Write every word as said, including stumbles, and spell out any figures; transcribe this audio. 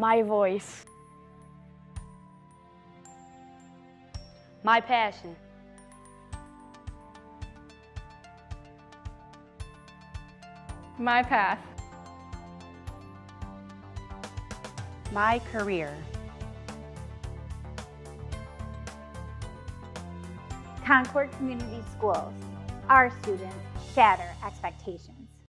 My voice. My passion. My path. My career. Concord Community Schools. Our students shatter expectations.